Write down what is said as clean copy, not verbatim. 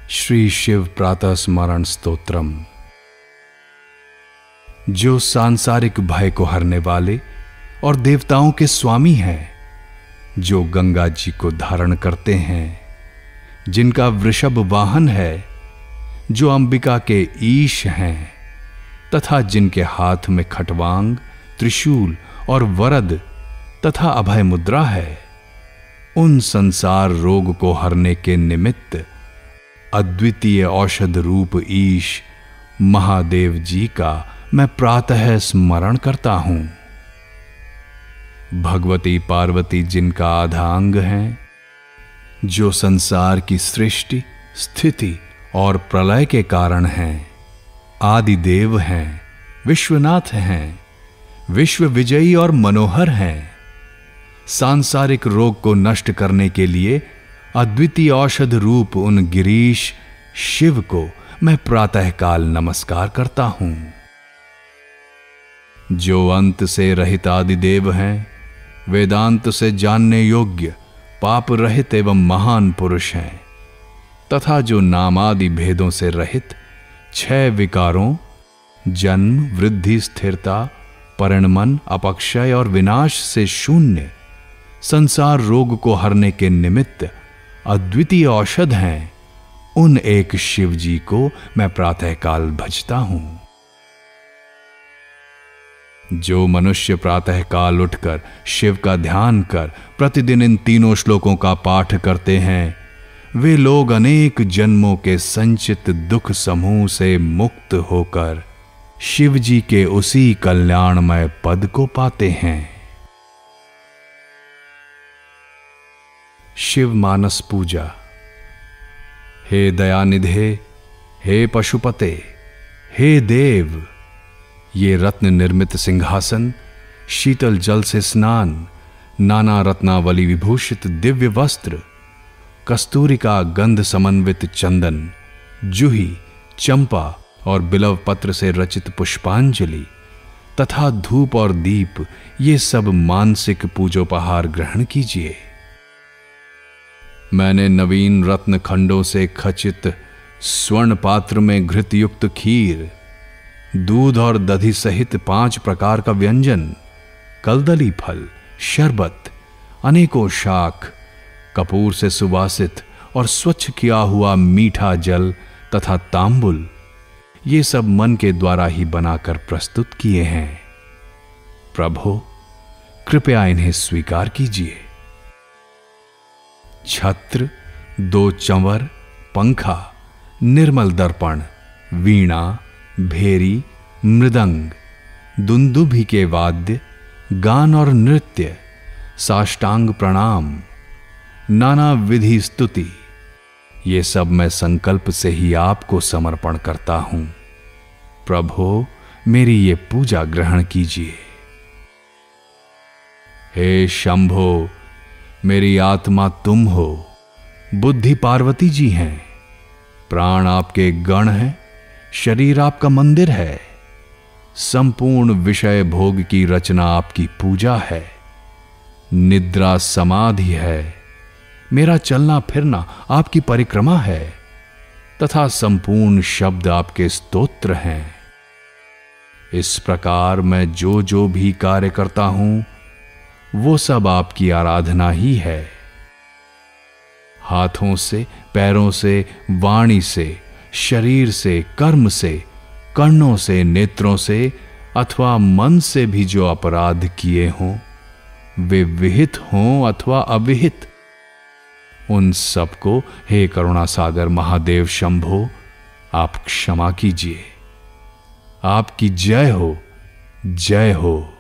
श्री शिव प्रातः स्मरण स्तोत्रम। जो सांसारिक भय को हरने वाले और देवताओं के स्वामी हैं, जो गंगा जी को धारण करते हैं, जिनका वृषभ वाहन है, जो अंबिका के ईश हैं तथा जिनके हाथ में खटवांग, त्रिशूल और वरद तथा अभय मुद्रा है, उन संसार रोग को हरने के निमित्त अद्वितीय औषध रूप ईश महादेव जी का मैं प्रातः स्मरण करता हूं। भगवती पार्वती जिनका आधा अंग हैं, जो संसार की सृष्टि, स्थिति और प्रलय के कारण हैं, आदि देव हैं, विश्वनाथ हैं, विश्व विजयी और मनोहर हैं, सांसारिक रोग को नष्ट करने के लिए अद्वितीय औषध रूप उन गिरीश शिव को मैं प्रातःकाल नमस्कार करता हूं। जो अंत से रहित आदि देव हैं, वेदांत से जानने योग्य पाप रहित एवं महान पुरुष हैं, तथा जो नामादि भेदों से रहित 6 विकारों जन्म, वृद्धि, स्थिरता, परिणमन, अपक्षय और विनाश से शून्य संसार रोग को हरने के निमित्त अद्वितीय औषध हैं, उन एक शिव जी को मैं प्रातःकाल भजता हूं। जो मनुष्य प्रातःकाल उठकर शिव का ध्यान कर प्रतिदिन इन 3 श्लोकों का पाठ करते हैं, वे लोग अनेक जन्मों के संचित दुख समूह से मुक्त होकर शिव जी के उसी कल्याणमय पद को पाते हैं। शिव मानस पूजा। हे दयानिधे, हे पशुपते, हे देव, ये रत्न निर्मित सिंहासन, शीतल जल से स्नान, नाना रत्नावली विभूषित दिव्य वस्त्र, कस्तूरी का गंध समन्वित चंदन, जूही, चंपा और बिलव पत्र से रचित पुष्पांजलि तथा धूप और दीप, ये सब मानसिक पूजोपहार ग्रहण कीजिए। मैंने नवीन रत्न खंडों से खचित स्वर्ण पात्र में घृत युक्त खीर, दूध और दधि सहित 5 प्रकार का व्यंजन, कलदली फल, शरबत, अनेकों शाक, कपूर से सुवासित और स्वच्छ किया हुआ मीठा जल तथा तांबुल, ये सब मन के द्वारा ही बनाकर प्रस्तुत किए हैं। प्रभो, कृपया इन्हें स्वीकार कीजिए। छत्र, 2 चंवर, पंखा, निर्मल दर्पण, वीणा, भेरी, मृदंग, दुंदुभि के वाद्य, गान और नृत्य, साष्टांग प्रणाम, नाना विधि स्तुति, ये सब मैं संकल्प से ही आपको समर्पण करता हूं। प्रभो, मेरी ये पूजा ग्रहण कीजिए। हे शंभो, मेरी आत्मा तुम हो, बुद्धि पार्वती जी हैं, प्राण आपके गण हैं, शरीर आपका मंदिर है, संपूर्ण विषय भोग की रचना आपकी पूजा है, निद्रा समाधि है, मेरा चलना फिरना आपकी परिक्रमा है तथा संपूर्ण शब्द आपके स्तोत्र हैं। इस प्रकार मैं जो जो भी कार्य करता हूं, वो सब आपकी आराधना ही है। हाथों से, पैरों से, वाणी से, शरीर से, कर्म से, कर्णों से, नेत्रों से अथवा मन से भी जो अपराध किए हों, वे विहित हों अथवा अविहित, उन सबको हे करुणा सागर महादेव शंभो, आप क्षमा कीजिए। आपकी जय हो, जय हो।